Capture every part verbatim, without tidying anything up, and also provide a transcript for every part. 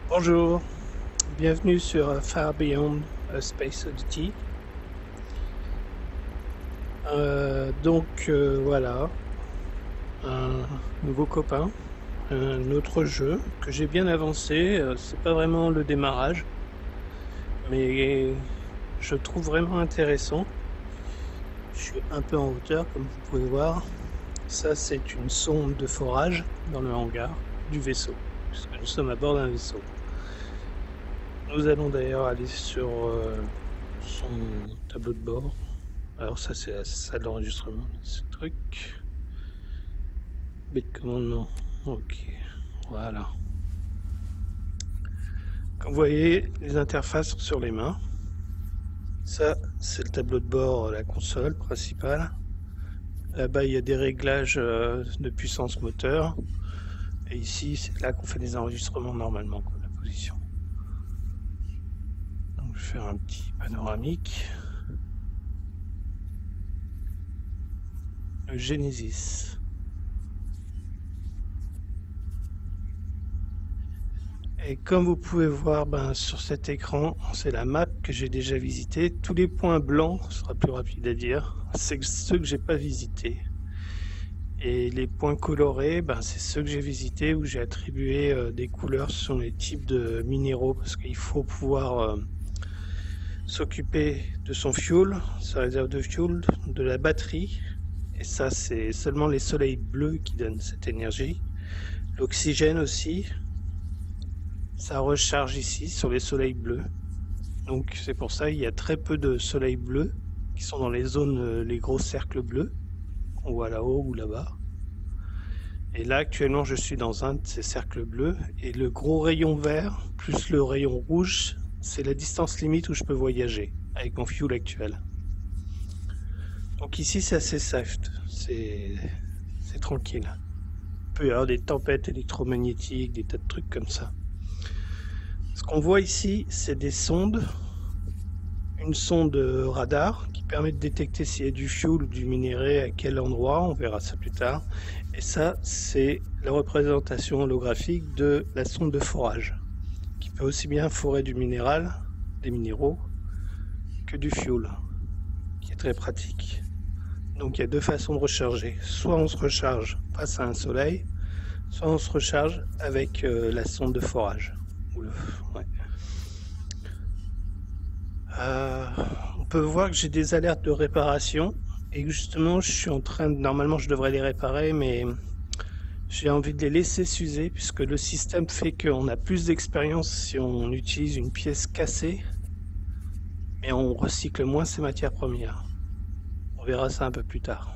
Bonjour, bienvenue sur euh, Far Beyond a Space Oddity. Euh, donc euh, voilà, un nouveau copain, un autre jeu que j'ai bien avancé. Euh, c'est pas vraiment le démarrage, mais je trouve vraiment intéressant. Je suis un peu en hauteur, comme vous pouvez voir. Ça, c'est une sonde de forage dans le hangar du vaisseau, puisque nous sommes à bord d'un vaisseau. Nous allons d'ailleurs aller sur euh, son tableau de bord. Alors ça, c'est la salle d'enregistrement, ce truc. B de commandement, ok, voilà. Comme vous voyez, les interfaces sont sur les mains. Ça, c'est le tableau de bord, la console principale. Là-bas, il y a des réglages de puissance moteur. Et ici, c'est là qu'on fait des enregistrements normalement, quoi, la position. Donc, je vais faire un petit panoramique. Le Genesis. Et comme vous pouvez voir ben, sur cet écran, c'est la map que j'ai déjà visitée. Tous les points blancs, ce sera plus rapide à dire, c'est ceux que j'ai pas visités. Et les points colorés, ben, c'est ceux que j'ai visités où j'ai attribué euh, des couleurs sur les types de minéraux parce qu'il faut pouvoir euh, s'occuper de son fuel, sa réserve de fuel, de la batterie. Et ça, c'est seulement les soleils bleus qui donnent cette énergie. L'oxygène aussi. Ça recharge ici sur les soleils bleus. Donc c'est pour ça qu'il y a très peu de soleils bleus qui sont dans les zones, les gros cercles bleus qu'on voit là-haut ou là-bas. Et là actuellement je suis dans un de ces cercles bleus et le gros rayon vert plus le rayon rouge, c'est la distance limite où je peux voyager avec mon fuel actuel. Donc ici c'est assez safe, c'est tranquille. Il peut y avoir des tempêtes électromagnétiques, des tas de trucs comme ça. Ce qu'on voit ici, c'est des sondes, une sonde radar qui permet de détecter s'il y a du fuel ou du minerai, à quel endroit, on verra ça plus tard. Et ça, c'est la représentation holographique de la sonde de forage, qui peut aussi bien forer du minéral, des minéraux, que du fuel, qui est très pratique. Donc il y a deux façons de recharger. Soit on se recharge face à un soleil, soit on se recharge avec euh, la sonde de forage. Le... Ouais. Euh, on peut voir que j'ai des alertes de réparation et que justement je suis en train de... Normalement je devrais les réparer, mais j'ai envie de les laisser s'user puisque le système fait qu'on a plus d'expérience si on utilise une pièce cassée, mais on recycle moins ses matières premières. On verra ça un peu plus tard.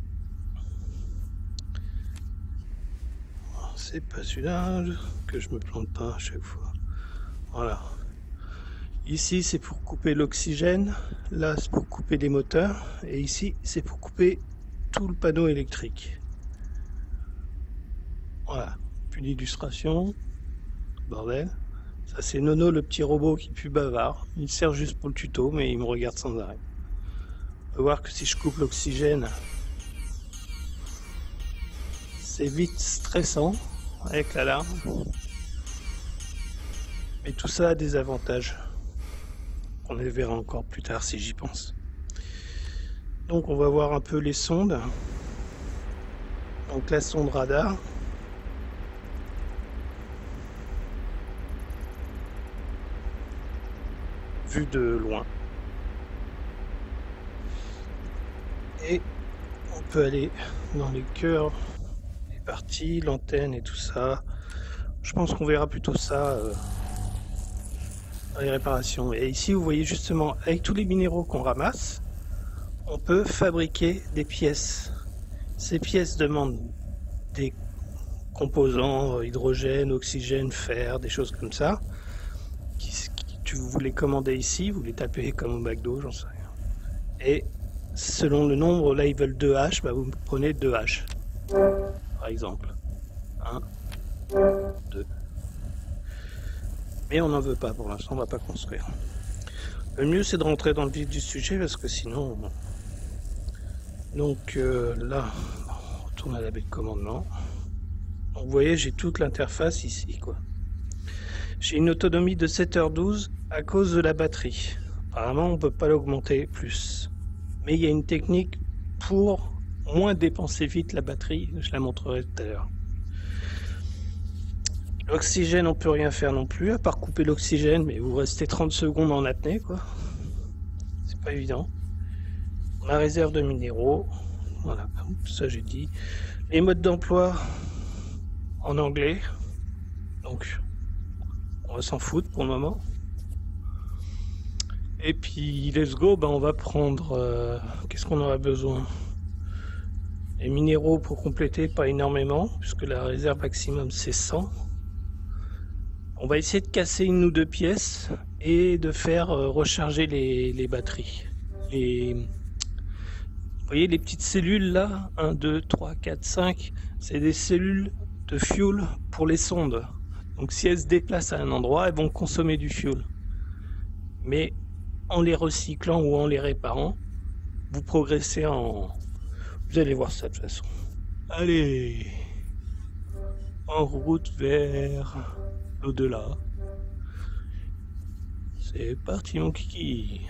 C'est pas celui-là, que je me plante pas à chaque fois. Voilà. Ici c'est pour couper l'oxygène, là c'est pour couper les moteurs, et ici c'est pour couper tout le panneau électrique. Voilà, puis l'illustration, bordel. Ça c'est Nono, le petit robot qui est plus bavard, il sert juste pour le tuto mais il me regarde sans arrêt. On peut voir que si je coupe l'oxygène, c'est vite stressant avec l'alarme. Mais tout ça a des avantages. On les verra encore plus tard si j'y pense. Donc on va voir un peu les sondes. Donc la sonde radar. Vue de loin. Et on peut aller dans les cœurs, les parties, l'antenne et tout ça. Je pense qu'on verra plutôt ça euh, dans les réparations. Et ici vous voyez justement avec tous les minéraux qu'on ramasse, on peut fabriquer des pièces. Ces pièces demandent des composants, hydrogène, oxygène, fer, des choses comme ça. Qui, qui, tu, vous les commandez ici, vous les tapez comme au McDo, j'en sais rien. Et selon le nombre, là ils veulent deux H, bah vous prenez deux H. Par exemple. un, deux. Mais on n'en veut pas pour l'instant, on ne va pas construire. Le mieux c'est de rentrer dans le vif du sujet parce que sinon... Bon. Donc euh, là, on retourne à la baie de commandement. Donc vous voyez, j'ai toute l'interface ici, quoi. J'ai une autonomie de sept heures douze à cause de la batterie. Apparemment, on ne peut pas l'augmenter plus. Mais il y a une technique pour moins dépenser vite la batterie. Je la montrerai tout à l'heure. L'oxygène, on peut rien faire non plus, à part couper l'oxygène, mais vous restez trente secondes en apnée, quoi. C'est pas évident. Ma réserve de minéraux, voilà, tout ça j'ai dit. Les modes d'emploi en anglais, donc on va s'en foutre pour le moment. Et puis let's go, ben on va prendre, euh, qu'est-ce qu'on aura besoin? Les minéraux pour compléter, pas énormément, puisque la réserve maximum c'est cent. On va essayer de casser une ou deux pièces et de faire euh, recharger les, les batteries. Les... Vous voyez les petites cellules là, un, deux, trois, quatre, cinq, c'est des cellules de fuel pour les sondes. Donc si elles se déplacent à un endroit, elles vont consommer du fuel. Mais en les recyclant ou en les réparant, vous progressez en... Vous allez voir ça de toute façon. Allez, en route vers... au-delà. C'est parti mon kiki.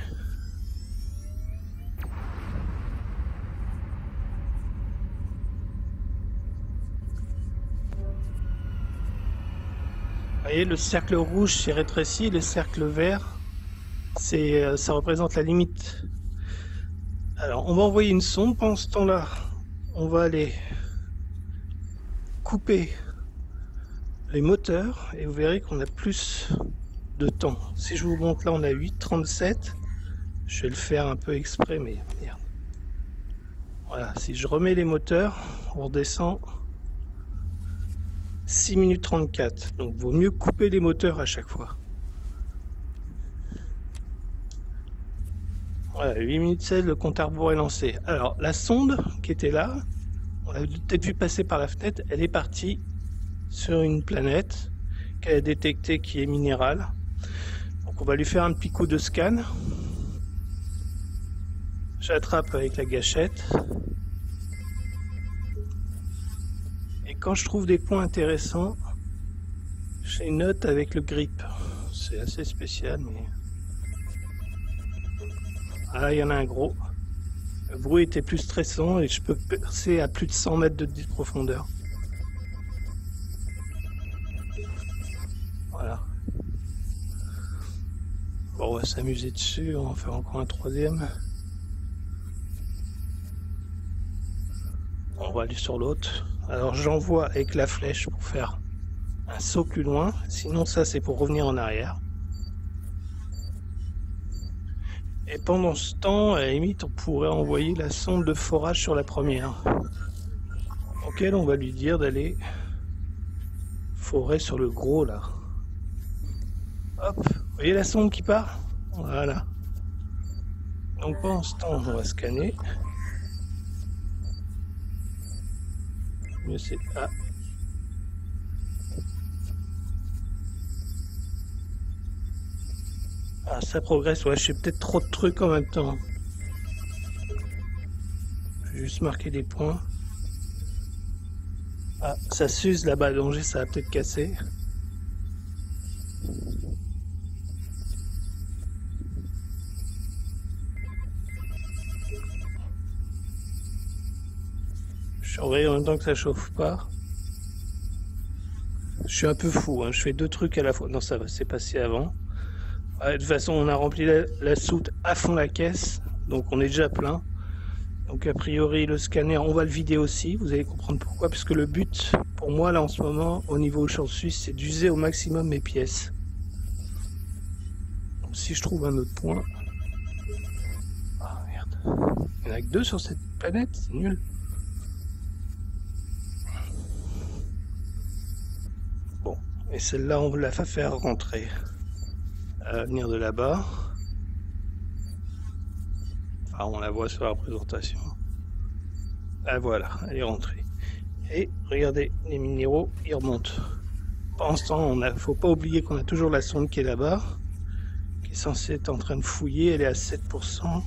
Vous voyez, le cercle rouge s'est rétréci, le cercle vert, c'est, ça représente la limite. Alors, on va envoyer une sonde. Pendant ce temps-là, on va aller couper les moteurs et vous verrez qu'on a plus de temps. Si je vous montre là, on a huit trente-sept. Je vais le faire un peu exprès, mais merde. Voilà, si je remets les moteurs, on redescend six minutes trente-quatre. Donc vaut mieux couper les moteurs à chaque fois. Voilà, huit minutes seize, le compte à rebours est lancé. Alors la sonde qui était là, on l'a peut-être vu passer par la fenêtre, elle est partie sur une planète qu'elle a détectée qui est minérale. Donc on va lui faire un petit coup de scan. J'attrape avec la gâchette. Et quand je trouve des points intéressants, je les note avec le grip. C'est assez spécial, mais... Ah, il y en a un gros. Le bruit était plus stressant et je peux percer à plus de cent mètres de profondeur. Voilà. Bon, on va s'amuser dessus, on va en faire encore un troisième. On va aller sur l'autre. Alors j'envoie avec la flèche pour faire un saut plus loin. Sinon ça c'est pour revenir en arrière. Et pendant ce temps, à la limite, on pourrait envoyer la sonde de forage sur la première. Auquel on va lui dire d'aller forer sur le gros là. Hop, vous voyez la sonde qui part? Voilà. Donc pendant ce temps, on va scanner. Mieux c'est... Ah. Ah, ça progresse, ouais, je fais peut-être trop de trucs en même temps. Je vais juste marquer des points. Ah, ça s'use là-bas, danger, ça va peut-être casser. Je surveille en même temps que ça chauffe pas. Je suis un peu fou, hein, je fais deux trucs à la fois. Non, ça va, c'est passé avant. Ouais, de toute façon, on a rempli la, la soute à fond la caisse, donc on est déjà plein. Donc a priori, le scanner, on va le vider aussi. Vous allez comprendre pourquoi, parce que le but, pour moi, là en ce moment, au niveau champ suisse, c'est d'user au maximum mes pièces. Donc, si je trouve un autre point... Ah merde. Il n'y en a que deux sur cette planète, c'est nul. Bon, et celle-là, on la fait faire rentrer. À venir de là-bas. Enfin, on la voit sur la représentation. Ah voilà, elle est rentrée. Et regardez, les minéraux, ils remontent. Pendant ce temps, il ne faut pas oublier qu'on a toujours la sonde qui est là-bas, qui est censée être en train de fouiller. Elle est à sept pour cent.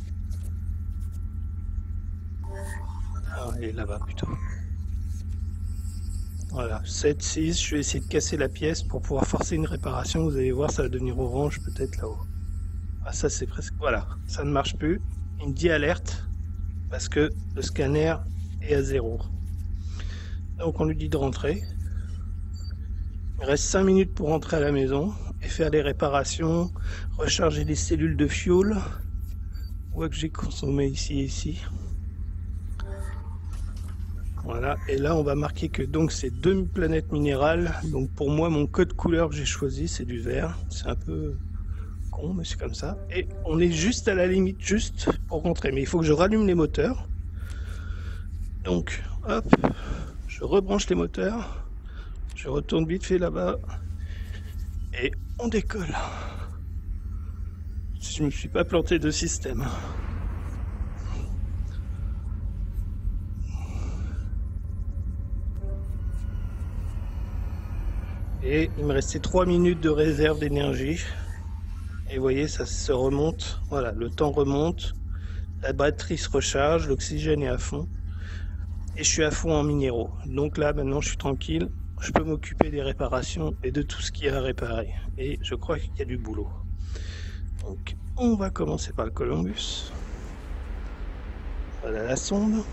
Ah, elle est là-bas plutôt. Voilà, sept, six, je vais essayer de casser la pièce pour pouvoir forcer une réparation. Vous allez voir, ça va devenir orange peut-être là-haut. Ah, ça c'est presque... Voilà, ça ne marche plus. Il me dit alerte parce que le scanner est à zéro. Donc on lui dit de rentrer. Il reste cinq minutes pour rentrer à la maison et faire les réparations, recharger les cellules de fuel. On voit que j'ai consommé ici et ici. Voilà, et là on va marquer que donc c'est deux planètes minérales. Donc pour moi mon code couleur que j'ai choisi c'est du vert. C'est un peu con mais c'est comme ça. Et on est juste à la limite, juste pour rentrer. Mais il faut que je rallume les moteurs. Donc hop, je rebranche les moteurs. Je retourne vite fait là-bas. Et on décolle. Si je me suis pas planté de système. Et il me restait trois minutes de réserve d'énergie. Et vous voyez, ça se remonte. Voilà, le temps remonte. La batterie se recharge, l'oxygène est à fond. Et je suis à fond en minéraux. Donc là, maintenant, je suis tranquille. Je peux m'occuper des réparations et de tout ce qu'il y a à réparer. Et je crois qu'il y a du boulot. Donc, on va commencer par le Columbus. Voilà la sonde.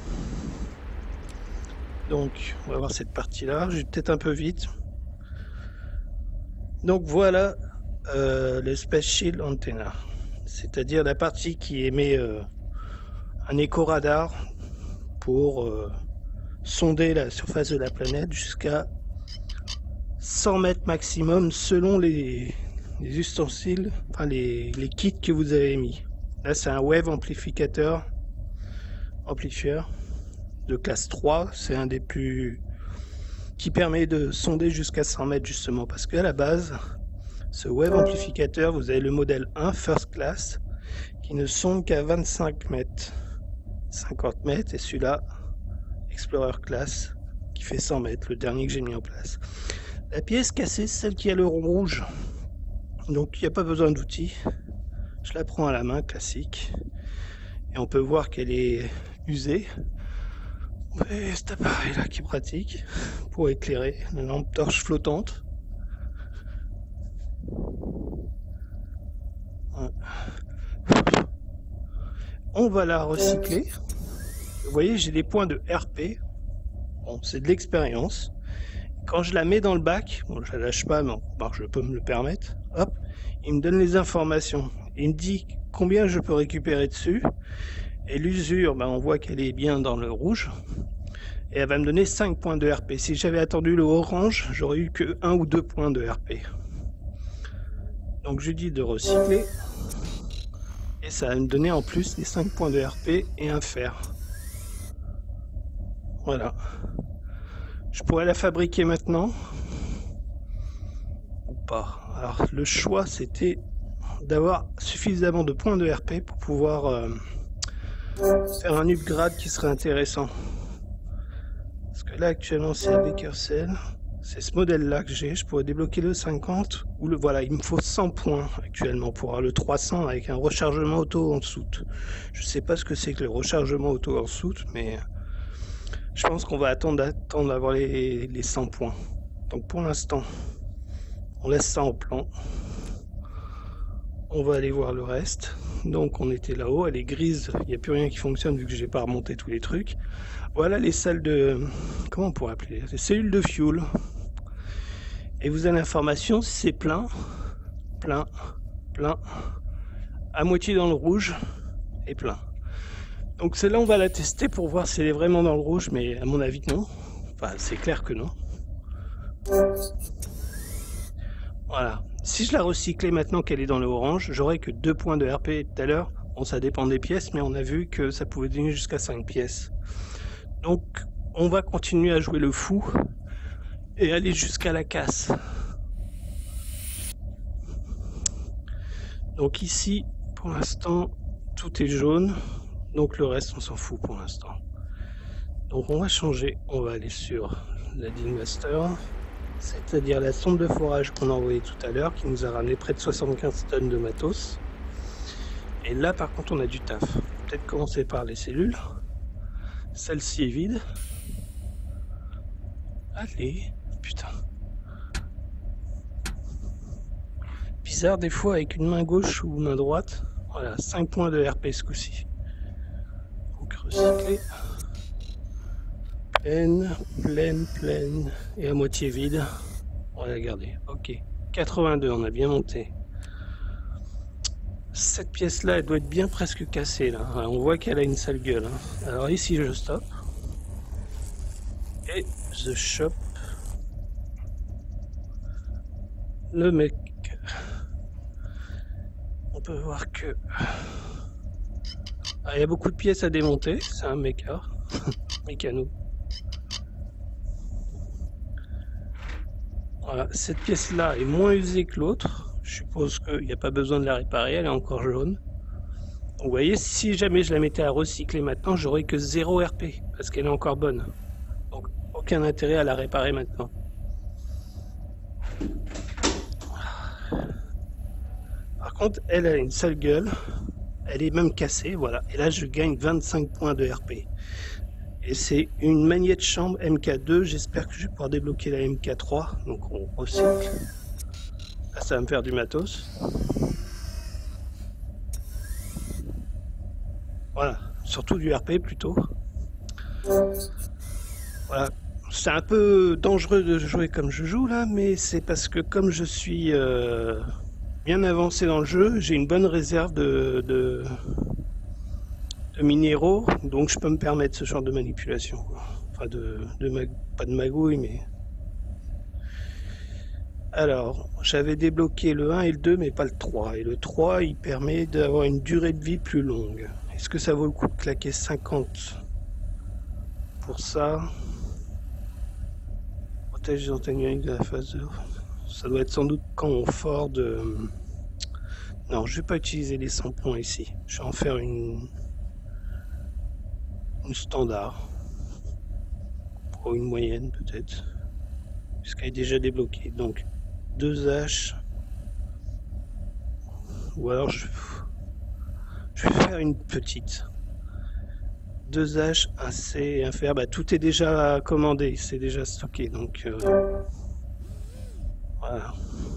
Donc, on va voir cette partie-là. Je vais peut-être un peu vite. Donc voilà euh, le Space Shield Antenna, c'est-à-dire la partie qui émet euh, un écho-radar pour euh, sonder la surface de la planète jusqu'à cent mètres maximum selon les, les ustensiles, enfin les, les kits que vous avez mis. Là c'est un wave amplificateur, amplifieur de classe trois, c'est un des plus... qui permet de sonder jusqu'à cent mètres justement, parce qu'à la base, ce wave amplificateur, vous avez le modèle un First Class qui ne sonde qu'à vingt-cinq mètres, cinquante mètres, et celui-là, Explorer Class, qui fait cent mètres, le dernier que j'ai mis en place. La pièce cassée, c'est celle qui a le rond rouge, donc il n'y a pas besoin d'outils. Je la prends à la main, classique, et on peut voir qu'elle est usée. Et cet appareil là qui est pratique pour éclairer, une lampe torche flottante. On va la recycler. Vous voyez, j'ai des points de R P. Bon, c'est de l'expérience. Quand je la mets dans le bac, bon, je la lâche pas, mais bon, je peux me le permettre. Hop, il me donne les informations. Il me dit combien je peux récupérer dessus. Et l'usure, ben, on voit qu'elle est bien dans le rouge. Et elle va me donner cinq points de R P. Si j'avais attendu le orange, j'aurais eu que un ou deux points de R P. Donc je lui dis de recycler. Et ça va me donner en plus les cinq points de R P et un fer. Voilà. Je pourrais la fabriquer maintenant. Ou pas. Alors le choix c'était d'avoir suffisamment de points de R P pour pouvoir... Euh, faire un upgrade qui serait intéressant. Parce que là actuellement c'est le Becquerel, c'est ce modèle là que j'ai, je pourrais débloquer le cinquante ou le voilà, il me faut cent points actuellement pour avoir le trois cents avec un rechargement auto en soute. Je sais pas ce que c'est que le rechargement auto en soute, mais je pense qu'on va attendre attendre d'avoir les, les cent points. Donc pour l'instant on laisse ça en plan. On va aller voir le reste. Donc on était là-haut, elle est grise, il n'y a plus rien qui fonctionne vu que j'ai pas remonté tous les trucs. Voilà les salles de... comment on pourrait appeler les cellules de fuel. Et vous avez l'information si c'est plein, plein, plein, à moitié dans le rouge et plein. Donc celle-là on va la tester pour voir si elle est vraiment dans le rouge, mais à mon avis non. Enfin c'est clair que non. Voilà. Si je la recyclais maintenant qu'elle est dans le orange, j'aurais que deux points de R P tout à l'heure. Bon, ça dépend des pièces, mais on a vu que ça pouvait donner jusqu'à cinq pièces. Donc, on va continuer à jouer le fou et aller jusqu'à la casse. Donc ici, pour l'instant, tout est jaune. Donc le reste, on s'en fout pour l'instant. Donc on va changer. On va aller sur la Deal Master. C'est-à-dire la sonde de forage qu'on a envoyée tout à l'heure, qui nous a ramené près de soixante-quinze tonnes de matos. Et là par contre on a du taf. Peut-être commencer par les cellules. Celle-ci est vide. Allez, putain. Bizarre des fois avec une main gauche ou main droite. Voilà, cinq points de R P ce coup-ci. Donc recycler. Pleine, pleine, pleine et à moitié vide. On va la garder. Ok. quatre-vingt-deux, on a bien monté. Cette pièce-là, elle doit être bien presque cassée là. On voit qu'elle a une sale gueule. Hein. Alors ici, je stoppe. Et je chope le mec. On peut voir que ah, il y a beaucoup de pièces à démonter. C'est un méca, mécano. Voilà, cette pièce-là est moins usée que l'autre. Je suppose qu'il n'y a pas besoin de la réparer, elle est encore jaune. Donc vous voyez, si jamais je la mettais à recycler maintenant, j'aurais que zéro R P, parce qu'elle est encore bonne. Donc aucun intérêt à la réparer maintenant. Par contre, elle a une sale gueule, elle est même cassée, voilà. Et là, je gagne vingt-cinq points de R P. Et c'est une magnette chambre M K deux, j'espère que je vais pouvoir débloquer la M K trois, donc on recycle. Là, ça va me faire du matos. Voilà, surtout du R P plutôt. Voilà, c'est un peu dangereux de jouer comme je joue là, mais c'est parce que comme je suis euh, bien avancé dans le jeu, j'ai une bonne réserve de, de, de minéraux, donc je peux me permettre ce genre de manipulation. Enfin, de, de mag... pas de magouille, mais... Alors, j'avais débloqué le un et le deux, mais pas le trois. Et le trois, il permet d'avoir une durée de vie plus longue. Est-ce que ça vaut le coup de claquer cinquante pour ça? Protège les antennes de la phase deux. Ça doit être sans doute confort de... Non, je vais pas utiliser les cent points ici. Je vais en faire une... une standard. Ou une moyenne peut-être. Puisqu'elle est déjà débloquée. Donc, deux H. Ou alors je... Je vais faire une petite. deux H, un C et un fer. Bah, tout est déjà commandé, c'est déjà stocké. Donc, euh, voilà.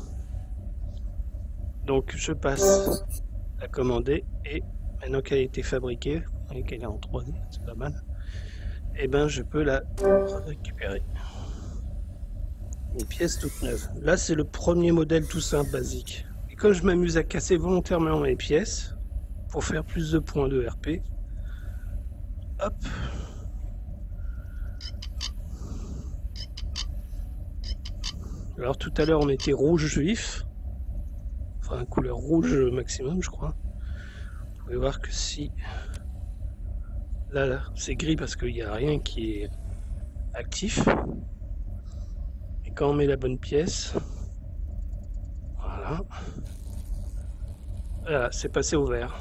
Donc, je passe à commander. Et maintenant qu'elle a été fabriquée, et qu'elle est en trois D, c'est pas mal. Et ben, je peux la récupérer. Une pièce toute neuve. Là, c'est le premier modèle tout simple, basique. Et comme je m'amuse à casser volontairement mes pièces, pour faire plus de points de R P. Hop. Alors tout à l'heure on était rouge vif. Enfin couleur rouge maximum je crois. Vous pouvez voir que si... Là, là c'est gris parce qu'il n'y a rien qui est actif. Et quand on met la bonne pièce... Voilà. Voilà, c'est passé au vert.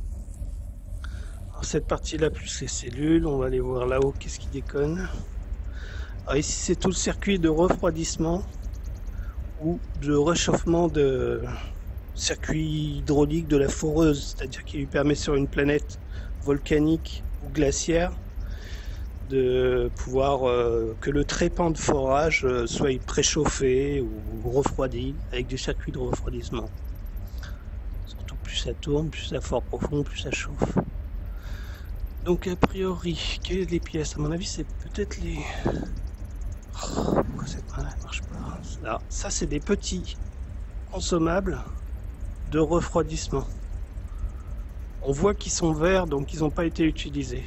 Cette partie là plus les cellules, on va aller voir là-haut qu'est-ce qui déconne. Alors ici c'est tout le circuit de refroidissement ou de réchauffement de circuit hydraulique de la foreuse, c'est-à-dire qui lui permet sur une planète volcanique ou glaciaire de pouvoir euh, que le trépan de forage euh, soit préchauffé ou refroidi avec des circuits de refroidissement. Surtout plus ça tourne, plus ça fort profond, plus ça chauffe. Donc a priori, quelles sont les pièces? À mon avis c'est peut-être les... Oh, pourquoi cette main là ne marche pas? Alors, ça c'est des petits consommables de refroidissement. On voit qu'ils sont verts donc ils n'ont pas été utilisés.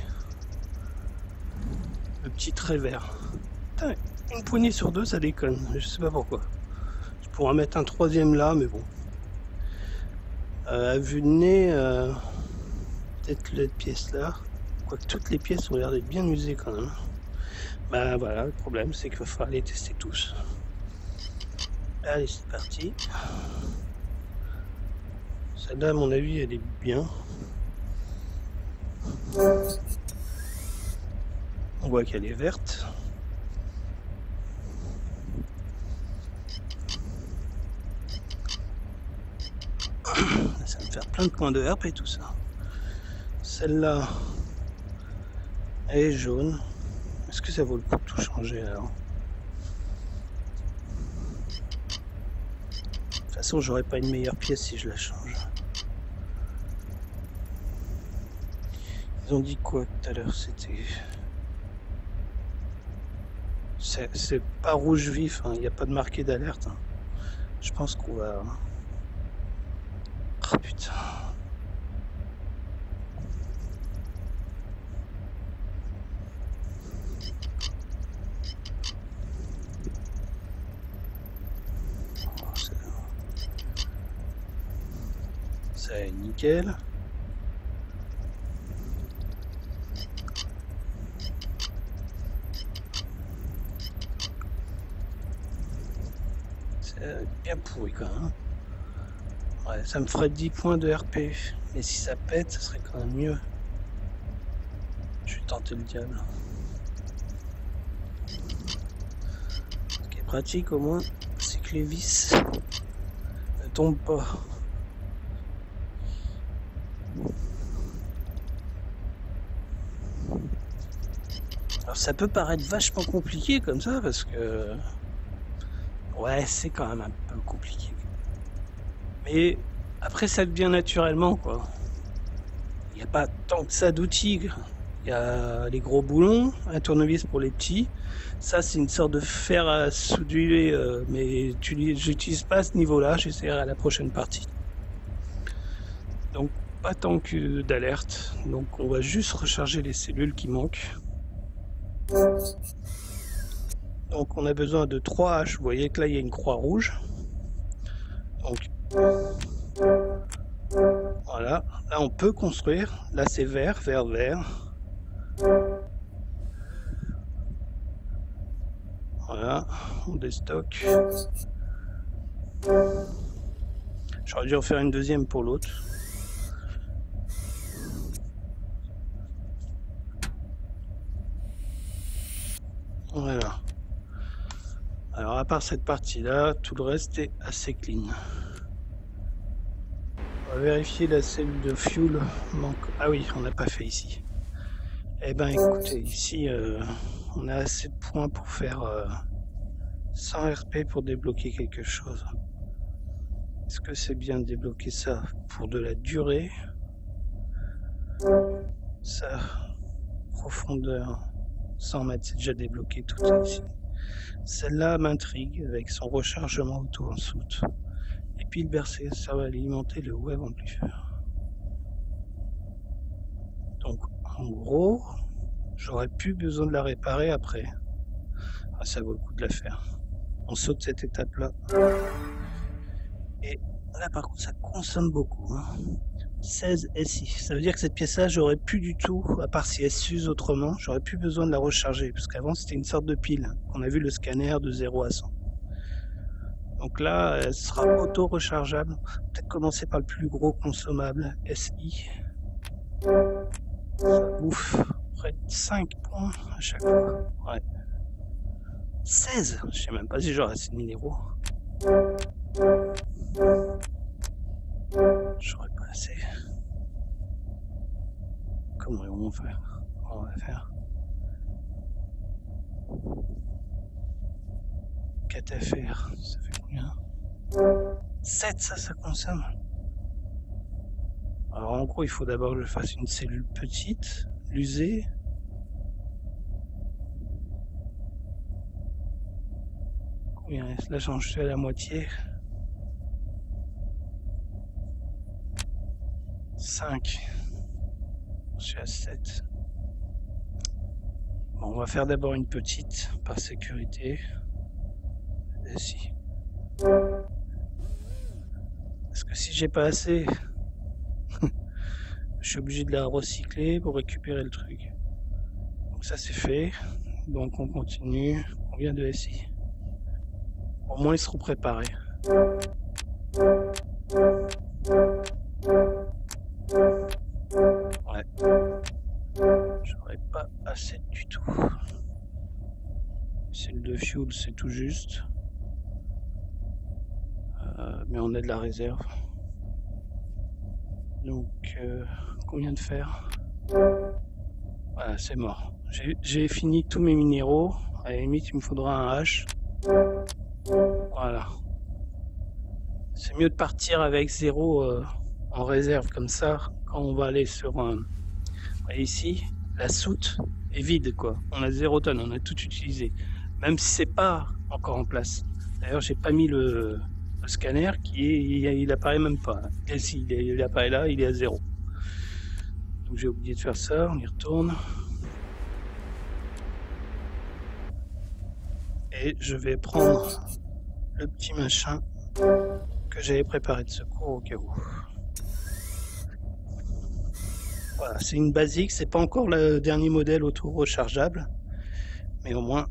Le petit trait vert. Putain, une poignée sur deux ça déconne, je sais pas pourquoi. Je pourrais en mettre un troisième là mais bon. Euh, à vue de nez, euh, peut-être cette pièce là. Quoique toutes les pièces ont l'air d'être bien usées quand même. Bah voilà, le problème c'est qu'il va falloir les tester tous. Allez, c'est parti. Celle-là, à mon avis, elle est bien. On voit qu'elle est verte. Ça va me faire plein de points de R P tout ça. Celle-là, elle est jaune. Est-ce que ça vaut le coup de tout changer alors? façon, j'aurais pas une meilleure pièce si je la change. Ils ont dit quoi tout à l'heure? C'était... C'est pas rouge vif, il hein, n'y a pas de marqué d'alerte. Hein. Je pense qu'on va... Oh putain... C'est nickel. C'est bien pourri quand même. Ouais, ça me ferait dix points de R P. Mais si ça pète, ça serait quand même mieux. Je vais tenter le diable. Ce qui est pratique au moins, c'est que les vis ne tombent pas. Alors ça peut paraître vachement compliqué comme ça parce que ouais, c'est quand même un peu compliqué. Mais après ça devient naturellement quoi. Il n'y a pas tant que ça d'outils. Il y a les gros boulons, un tournevis pour les petits. Ça c'est une sorte de fer à souder, euh, mais j'utilise pas à ce niveau-là. J'essaierai à la prochaine partie. Donc pas tant que d'alerte. Donc on va juste recharger les cellules qui manquent. Donc on a besoin de trois haches. Vous voyez que là il y a une croix rouge. Donc voilà, là on peut construire. Là c'est vert, vert, vert. Voilà, on déstocke. J'aurais dû en faire une deuxième pour l'autre. Voilà. Alors à part cette partie-là, tout le reste est assez clean. On va vérifier la cellule de fuel. Manque... Ah oui, on n'a pas fait ici. Eh ben écoutez, ici euh, on a assez de points pour faire euh, cent R P pour débloquer quelque chose. Est-ce que c'est bien de débloquer ça pour de la durée? Ça, profondeur cent mètres, c'est déjà débloqué tout ici. Celle-là m'intrigue avec son rechargement auto en soute. Et puis le bercer, ça va alimenter le web amplifier. Donc en gros, j'aurais plus besoin de la réparer après. Ah, ça vaut le coup de la faire. On saute cette étape-là. Et là par contre, ça consomme beaucoup. Hein. seize S I. Ça veut dire que cette pièce-là, j'aurais plus du tout, à part si elle s'use autrement, j'aurais plus besoin de la recharger. Parce qu'avant, c'était une sorte de pile. On a vu le scanner de zéro à cent. Donc là, elle sera auto-rechargeable. Peut-être commencer par le plus gros consommable, S I. Ça bouffe près de cinq points à chaque fois. Ouais. seize. Je sais même pas si j'aurai assez de minéraux. J'aurais pas assez. Comment on va faire? Comment on va faire? quatre F R, ça fait combien? sept, ça, ça consomme. Alors en gros, il faut d'abord que je fasse une cellule petite, l'user. Combien? Là, j'en suis à la moitié. cinq. Je suis à sept. Bon, on va faire d'abord une petite, par sécurité. Et si. Parce que si j'ai pas assez, je suis obligé de la recycler pour récupérer le truc. Donc ça c'est fait. Donc on continue. Combien de S I? Au moins ils seront préparés. Ouais. J'aurais pas assez du tout. Celle de fuel c'est tout juste. Euh, mais on a de la réserve. Donc euh, combien de fer? Voilà, c'est mort. J'ai fini tous mes minéraux. À la limite, il me faudra un H. Voilà. C'est mieux de partir avec zéro euh, en réserve, comme ça, quand on va aller sur un... Ici, la soute est vide, quoi. On a zéro tonne, on a tout utilisé. Même si c'est pas encore en place. D'ailleurs, j'ai pas mis le, le scanner qui est, il, il apparaît même pas. Et si, il, il apparaît là, il est à zéro. Donc j'ai oublié de faire ça, on y retourne. Et je vais prendre le petit machin que j'avais préparé de secours au cas où. Voilà, c'est une basique, c'est pas encore le dernier modèle auto rechargeable, mais au moins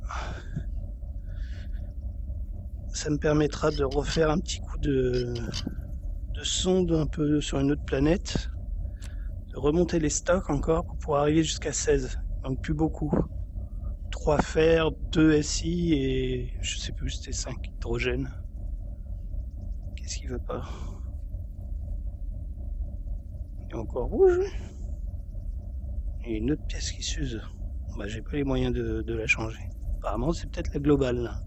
ça me permettra de refaire un petit coup de, de sonde un peu sur une autre planète, de remonter les stocks encore pour pouvoir arriver jusqu'à seize, donc plus beaucoup. trois fer, deux S I et je sais plus, c'était cinq hydrogène. Qu'est-ce qu'il veut pas? Il est encore rouge. Il y a une autre pièce qui s'use. Bah, j'ai pas les moyens de, de la changer. Apparemment, c'est peut-être la globale là.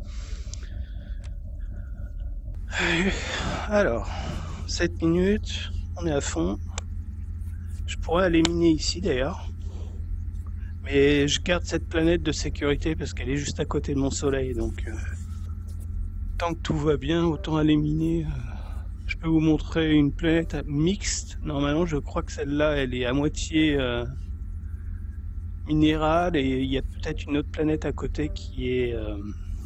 Alors, sept minutes, on est à fond. Je pourrais aller miner ici d'ailleurs. Mais je garde cette planète de sécurité parce qu'elle est juste à côté de mon soleil. Donc, euh, tant que tout va bien, autant aller miner. Euh, je peux vous montrer une planète mixte. Normalement, je crois que celle-là, elle est à moitié euh, minérale. Et il y a peut-être une autre planète à côté qui est... Euh,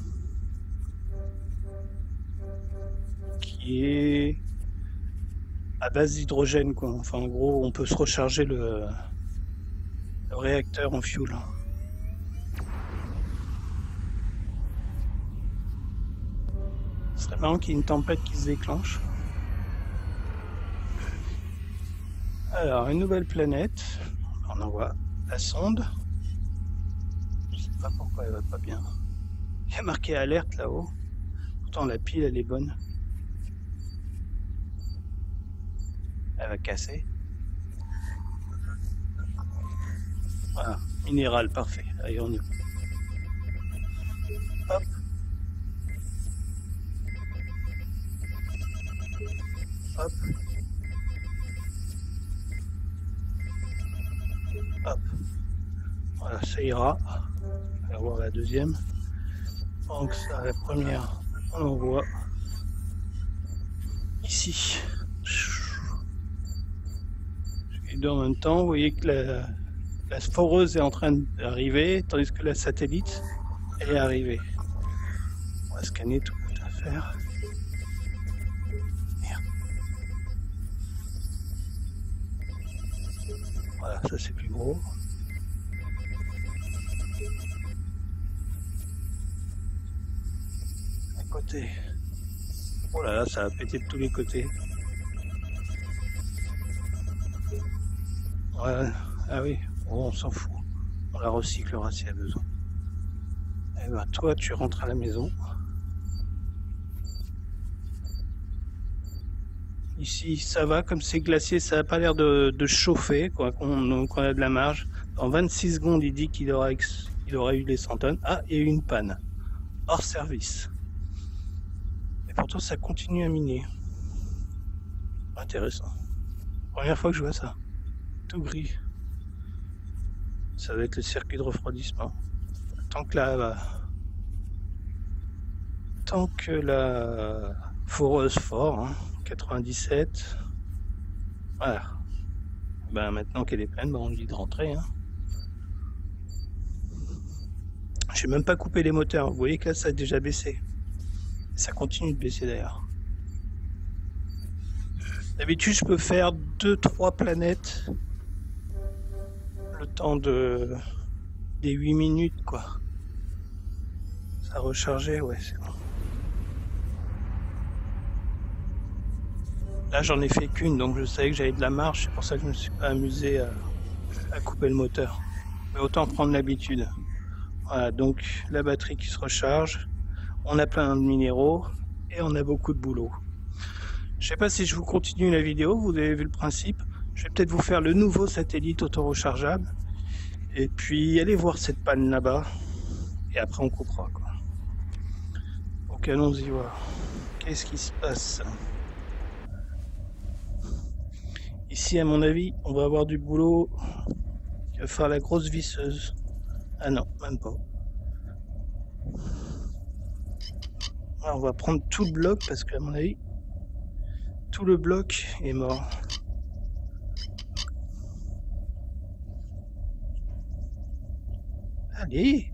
qui est à base d'hydrogène, quoi. Enfin, en gros, on peut se recharger le, le réacteur en fuel. Ce serait marrant qu'il y ait une tempête qui se déclenche. Alors, une nouvelle planète. On envoie la sonde. Je sais pas pourquoi elle va pas bien. Il y a marqué alerte là-haut. Pourtant, la pile, elle est bonne. Elle va casser. Voilà, minéral, parfait. Allez, on y va. Hop. Hop. Hop. Voilà, ça ira. On va voir la deuxième. Donc ça, la première, on envoie ici. Et en même temps, vous voyez que la, la foreuse est en train d'arriver, tandis que la satellite, elle est arrivée. On va scanner tout à faire. Merde. Voilà, ça c'est plus gros. À côté. Oh là là, ça a pété de tous les côtés. Ouais, ah oui, oh, on s'en fout. On la recyclera s'il y a besoin. Et ben toi, tu rentres à la maison. Ici, ça va, comme c'est glacier, ça n'a pas l'air de, de chauffer, quoi, qu'on qu'on a de la marge. En vingt-six secondes, il dit qu'il aura, il aura eu les cent tonnes. Ah, il y a eu une panne. Hors service. Et pourtant, ça continue à miner. Intéressant. Première fois que je vois ça. Tout gris. Ça va être le circuit de refroidissement. Tant que la, tant que la foreuse fort, hein, quatre-vingt-dix-sept. Voilà. Ben maintenant qu'elle est pleine, ben on dit de rentrer. Hein. J'ai même pas coupé les moteurs. Vous voyez que là, ça a déjà baissé. Ça continue de baisser d'ailleurs. D'habitude, je peux faire deux trois planètes. Le temps de des huit minutes, quoi. Ça a rechargé, ouais, c'est bon. Là, j'en ai fait qu'une, donc je savais que j'avais de la marge. C'est pour ça que je me suis pas amusé à, à couper le moteur. Mais autant prendre l'habitude. Voilà, donc la batterie qui se recharge. On a plein de minéraux et on a beaucoup de boulot. Je sais pas si je vous continue la vidéo. Vous avez vu le principe. Je vais peut-être vous faire le nouveau satellite auto-rechargeable. Et puis aller voir cette panne là-bas. Et après on coupera, quoi. Donc allons-y voir. qu'est-ce qui se passe? Ici, à mon avis, on va avoir du boulot. Il va faire la grosse visseuse. Ah non, même pas. Alors, on va prendre tout le bloc parce qu'à mon avis, tout le bloc est mort. Allez!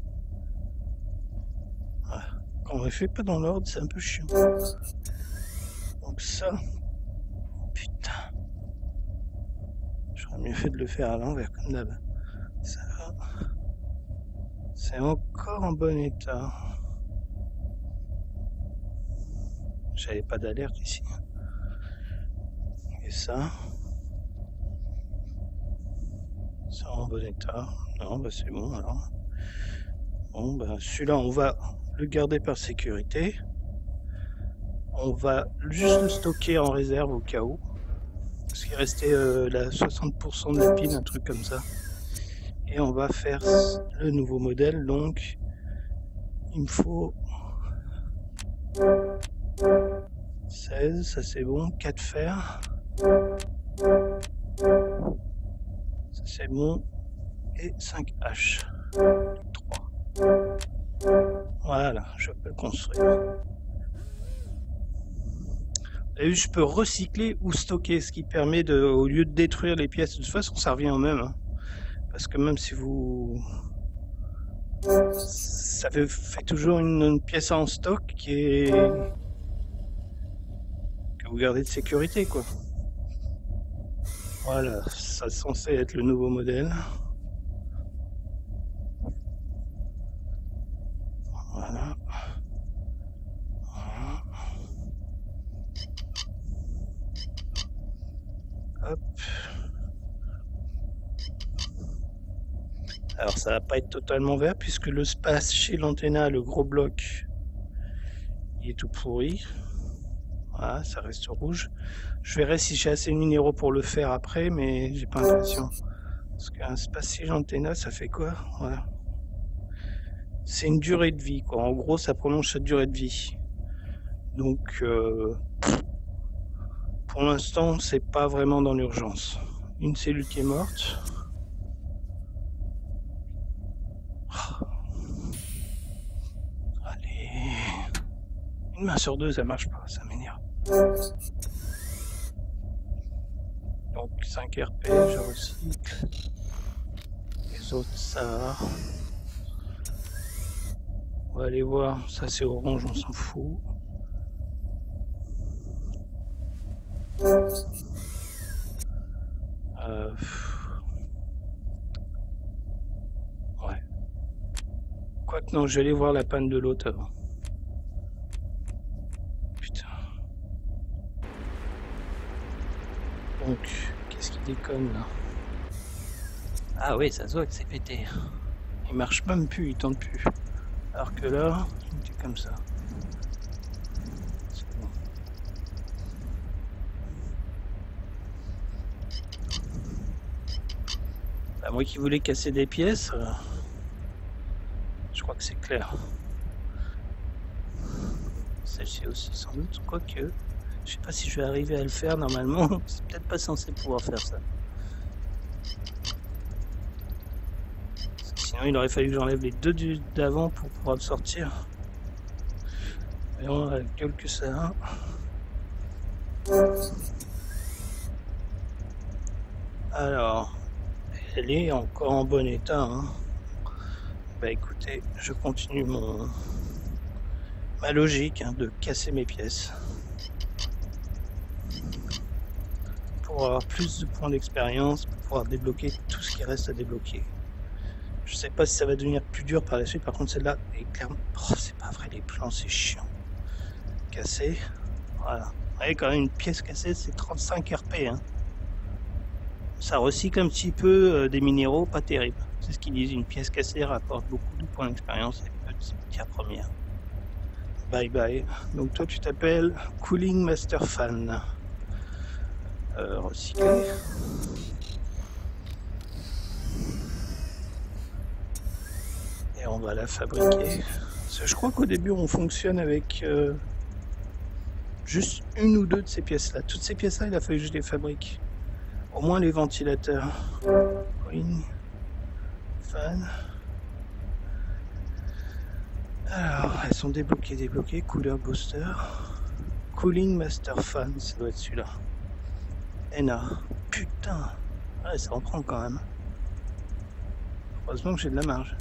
Voilà. Quand on ne fait pas dans l'ordre, c'est un peu chiant. Donc ça... Putain. J'aurais mieux fait de le faire à l'envers, comme d'hab. Ça va. C'est encore en bon état. J'avais pas d'alerte ici. Et ça... C'est en bon état. Non, bah c'est bon alors. Bon, bah celui-là, on va le garder par sécurité. On va juste le stocker en réserve au cas où. Parce qu'il restait euh, la soixante pour cent de la pile, un truc comme ça. Et on va faire le nouveau modèle. Donc, il me faut seize, ça c'est bon. quatre fers. Ça c'est bon. Et cinq haches. trois. Voilà, je peux le construire. Vous avez vu, je peux recycler ou stocker, ce qui permet de, au lieu de détruire les pièces, de toute façon ça revient au même. Hein. Parce que même si vous... Ça fait, fait toujours une, une pièce en stock qui est... que vous gardez de sécurité, quoi. Voilà, ça est censé être le nouveau modèle. Voilà. Voilà. Hop. Alors ça va pas être totalement vert puisque le space chez l'antenna, le gros bloc, il est tout pourri. Voilà, ça reste rouge. Je verrai si j'ai assez de minéraux pour le faire après, mais j'ai pas l'impression. Parce qu'un space chez l'antenna, ça fait quoi? Voilà. C'est une durée de vie, quoi. En gros, ça prolonge sa durée de vie. Donc, euh, pour l'instant, c'est pas vraiment dans l'urgence. Une cellule qui est morte. Allez. Une main sur deux, ça marche pas, ça m'énerve. Donc, cinq R P, je recycle. Les autres, ça va. On va aller voir, ça c'est orange, on s'en fout. Euh... Ouais. Quoique non, je vais aller voir la panne de l'autre avant. Putain. Donc, qu'est-ce qui déconne là? Ah oui, ça se voit que c'est pété. Il marche même plus, il tente plus. Alors que là, il est comme ça. C'est bon. Bah, moi qui voulais casser des pièces, euh, je crois que c'est clair. Celle-ci aussi sans doute, quoique, je sais pas si je vais arriver à le faire normalement, c'est peut-être pas censé pouvoir faire ça. Sinon il aurait fallu que j'enlève les deux d'avant pour pouvoir le sortir. Voyons la gueule que ça a. Alors, elle est encore en bon état. Hein. Bah écoutez, je continue mon ma logique hein, de casser mes pièces. Pour avoir plus de points d'expérience, pour pouvoir débloquer tout ce qui reste à débloquer. Je sais pas si ça va devenir plus dur par la suite, par contre celle-là est clairement... Oh, c'est pas vrai, les plans c'est chiant. Cassé, voilà. Vous voyez quand même une pièce cassée c'est trente-cinq R P. Hein. Ça recycle un petit peu euh, des minéraux, pas terrible. C'est ce qu'ils disent, une pièce cassée rapporte beaucoup de points d'expérience et peu de matières premières. Bye bye. Donc toi tu t'appelles Cooling Master Fan. Euh, recycler. Et on va la fabriquer. Je crois qu'au début on fonctionne avec euh, Juste une ou deux de ces pièces-là. Toutes ces pièces-là, il a fallu que je les fabrique. Au moins les ventilateurs. Cooling. Fan. Alors, elles sont débloquées, débloquées. Cooler booster. Cooling master fan, ça doit être celui-là. N A. Putain. Ouais, ça en prend quand même. Heureusement que j'ai de la marge.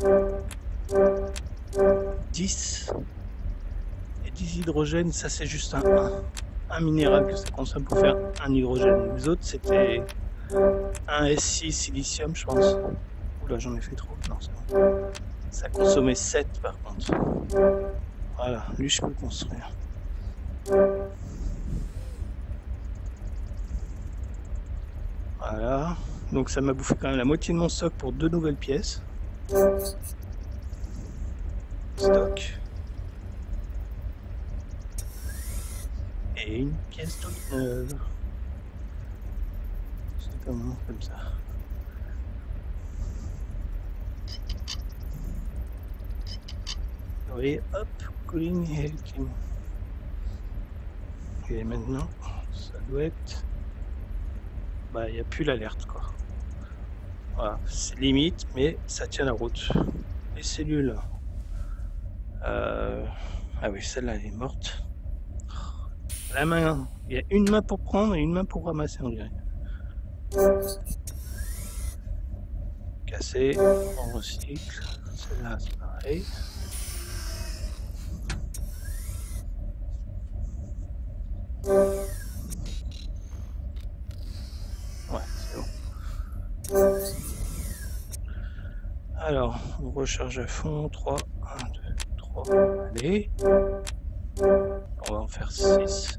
dix. Et dix hydrogènes, ça c'est juste un un. Un minéral que ça consomme pour faire un hydrogène. Les autres c'était un S six silicium, je pense. Oula, j'en ai fait trop. Non, c'est bon. Ça consommait sept par contre. Voilà, lui je peux le construire. Voilà. Donc ça m'a bouffé quand même la moitié de mon stock pour deux nouvelles pièces. Stock. Et une pièce toute neuve. C'est comment comme ça. Oui, hop, cooling et heating. Et maintenant, ça doit être... Bah, il n'y a plus l'alerte, quoi. Voilà, c'est limite, mais ça tient la route. Les cellules. Euh... Ah oui, celle-là, elle est morte. La main, il y a une main pour prendre et une main pour ramasser, on dirait. Cassé, on recycle. Celle-là, c'est pareil. Ouais, c'est bon. Alors, on recharge à fond. trois, un, deux, trois. Allez. On va en faire six.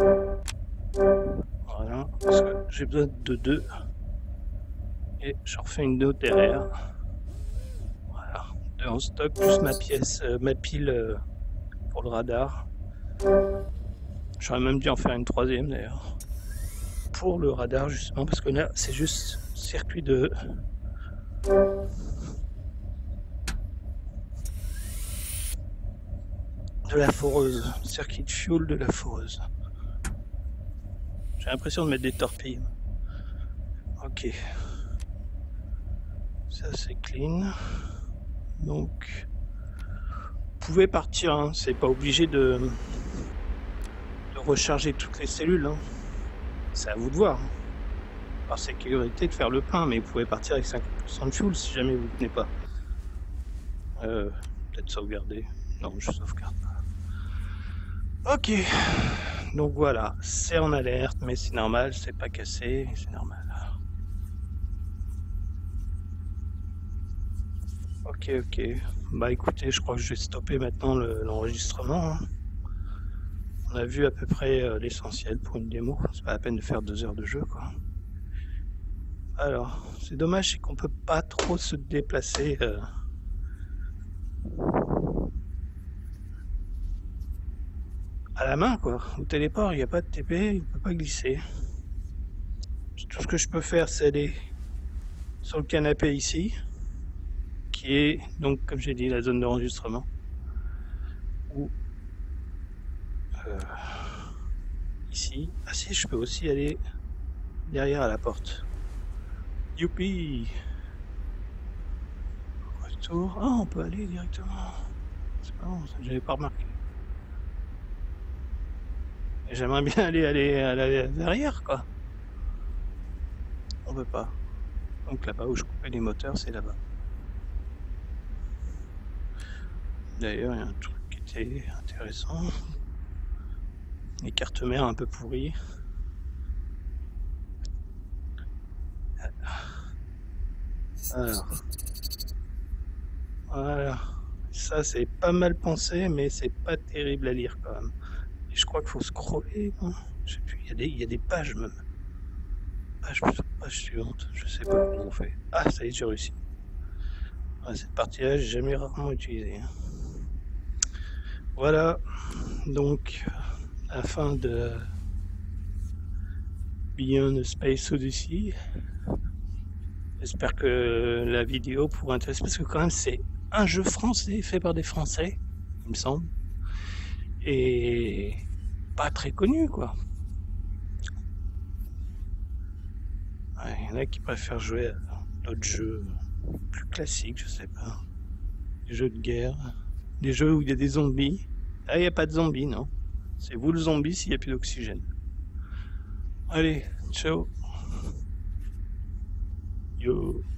Voilà, parce que j'ai besoin de deux. Et je refais une autre derrière. Voilà, deux en stock, plus ma pièce, euh, ma pile euh, pour le radar. J'aurais même dû en faire une troisième d'ailleurs. Pour le radar justement, parce que là c'est juste circuit de... de la foreuse, circuit de fuel de la foreuse. J'ai l'impression de mettre des torpilles. Ok. Ça c'est clean. Donc, vous pouvez partir, hein. C'est pas obligé de, de recharger toutes les cellules. Hein. C'est à vous de voir. Par sécurité de faire le plein, mais vous pouvez partir avec cinquante pour cent de fuel si jamais vous ne tenez pas. Euh, Peut-être sauvegarder. Non, je sauvegarde pas. Ok, donc voilà, c'est en alerte, mais c'est normal, c'est pas cassé, c'est normal. Ok, ok, bah écoutez, je crois que je vais stopper maintenant l'enregistrement. Hein. On a vu à peu près euh, l'essentiel pour une démo, c'est pas la peine de faire deux heures de jeu, quoi. Alors, c'est dommage, c'est qu'on peut pas trop se déplacer. Euh... à la main, quoi. Au téléport, il n'y a pas de T P, il ne peut pas glisser. Tout ce que je peux faire, c'est aller sur le canapé ici, qui est donc, comme j'ai dit, la zone d'enregistrement. Ou euh, ici. Ah si, je peux aussi aller derrière à la porte. Youpi! Retour. Ah, on peut aller directement. C'est pas bon, ça, j'avais pas remarqué. J'aimerais bien aller, aller à la derrière, quoi. On peut pas. Donc là-bas où je coupais les moteurs, c'est là-bas. D'ailleurs, il y a un truc qui était intéressant. Les cartes mères un peu pourries. Alors. Voilà. Ça, c'est pas mal pensé, mais c'est pas terrible à lire quand même. Et je crois qu'il faut scroller, non? Je sais plus, il y a des, il y a des pages même. Page, page suivante, je sais pas comment on fait. Ah, ça y est, j'ai réussi. Ouais, cette partie-là, j'ai jamais rarement utilisé. Voilà, donc, la fin de Beyond Space Odyssey. J'espère que la vidéo pourra intéresser, parce que quand même, c'est un jeu français fait par des Français, il me semble. Et pas très connus, quoi. Il ouais, y en a qui préfèrent jouer à d'autres jeux plus classiques, je sais pas. Des jeux de guerre, des jeux où il y a des zombies. Ah, il n'y a pas de zombies, non. C'est vous le zombie s'il n'y a plus d'oxygène. Allez, ciao. Yo.